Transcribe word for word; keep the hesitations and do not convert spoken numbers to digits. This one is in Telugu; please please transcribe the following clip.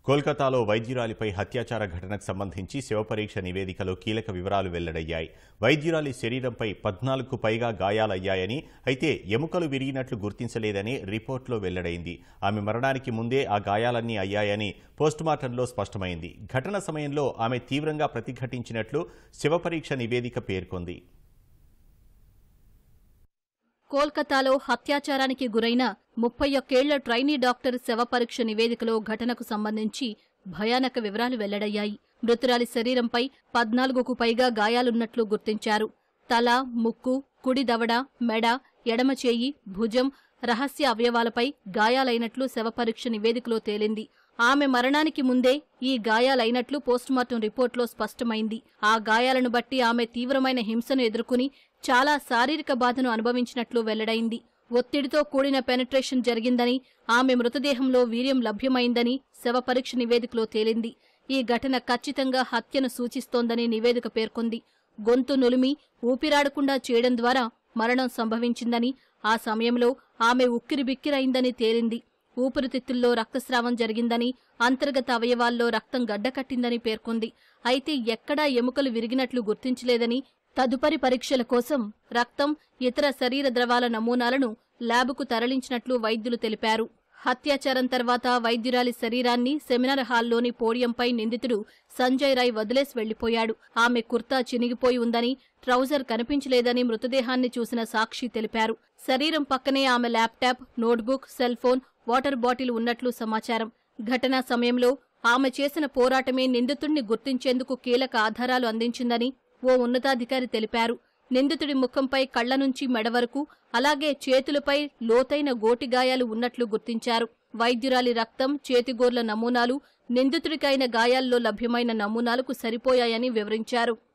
కోల్కతాలో వైద్యురాలిపై హత్యాచార ఘటనకు సంబంధించి శవపరీక్ష నివేదికలో కీలక వివరాలు వెల్లడయ్యాయి. వైద్యురాలి శరీరంపై పద్నాలుగుకు పైగా గాయాలయ్యాయని, అయితే ఎముకలు విరిగినట్లు గుర్తించలేదని రిపోర్టులో వెల్లడైంది. ఆమె మరణానికి ముందే ఆ గాయాలన్నీ అయ్యాయని పోస్టుమార్టంలో స్పష్టమైంది. ఘటన సమయంలో ఆమె తీవ్రంగా ప్రతిఘటించినట్లు శవపరీక్ష నివేదిక పేర్కొంది. కోల్కతాలో హత్యాచారానికి గురైన ముప్పై ఒక్కేళ్ల ట్రైనీ డాక్టర్ శవపరీక్ష నివేదికలో ఘటనకు సంబంధించి భయానక వివరాలు వెల్లడయ్యాయి. మృతురాలి శరీరంపై పద్నాలుగుకు పైగా గాయాలున్నట్లు గుర్తించారు. తల, ముక్కు, కుడి దవడ, మెడ, ఎడమ చేయి, భుజం, రహస్య అవయవాలపై గాయాలైనట్లు శవపరీక్ష నివేదికలో తేలింది. ఆమె మరణానికి ముందే ఈ గాయాలైనట్లు పోస్టుమార్టం రిపోర్టులో స్పష్టమైంది. ఆ గాయాలను బట్టి ఆమె తీవ్రమైన హింసను ఎదుర్కొని చాలా శారీరక బాధను అనుభవించినట్లు వెల్లడైంది. ఒత్తిడితో కూడిన పెనట్రేషన్ జరిగిందని, ఆమె మృతదేహంలో వీర్యం లభ్యమైందని శవపరీక్ష నివేదికలో తేలింది. ఈ ఘటన ఖచ్చితంగా హత్యను సూచిస్తోందని నివేదిక పేర్కొంది. గొంతు నులిమి ఊపిరాడకుండా చేయడం ద్వారా మరణం సంభవించిందని, ఆ సమయంలో ఆమె ఉక్కిరిబిక్కిరైందని తేలింది. ఊపిరితిత్తుల్లో రక్తస్రావం జరిగిందని, అంతర్గత అవయవాల్లో రక్తం గడ్డకట్టిందని పేర్కొంది. అయితే ఎక్కడా ఎముకలు విరిగినట్లు గుర్తించలేదని, తదుపరి పరీక్షల కోసం రక్తం, ఇతర శరీర ద్రవాల నమూనాలను ల్యాబుకు తరలించినట్లు వైద్యులు తెలిపారు. హత్యాచారం తర్వాత వైద్యురాలి శరీరాన్ని సెమినార్ హాల్లోని పోడియంపై నిందితుడు సంజయ్ రాయ్ వదిలేసి వెళ్లిపోయాడు. ఆమె కుర్తా చినిగిపోయి ఉందని, ట్రౌజర్ కనిపించలేదని మృతదేహాన్ని చూసిన సాక్షి తెలిపారు. శరీరం పక్కనే ఆమె laptop, notebook, cell phone, water bottle ఉన్నట్లు సమాచారం. ఘటనా సమయంలో ఆమె చేసిన పోరాటమే నిందితుడిని గుర్తించేందుకు కీలక ఆధారాలు అందించిందని ఓ ఉన్నతాధికారి తెలిపారు. నిందితుడి ముఖంపై కళ్ల నుంచి మెడ వరకు, అలాగే చేతులపై లోతైన గోటిగాయాలు ఉన్నట్లు గుర్తించారు. వైద్యురాలి రక్తం, చేతిగోర్ల నమూనాలు నిందితుడికైన గాయాల్లో లభ్యమైన నమూనాలకు సరిపోయాయని వివరించారు.